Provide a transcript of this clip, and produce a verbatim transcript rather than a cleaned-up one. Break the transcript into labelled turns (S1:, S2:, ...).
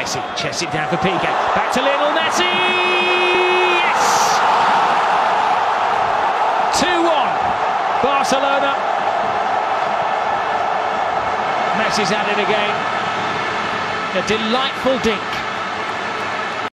S1: Messi chests it down for Piqué. Back to Lionel Messi. Yes! two one. Barcelona. Messi's at it again. A delightful dink.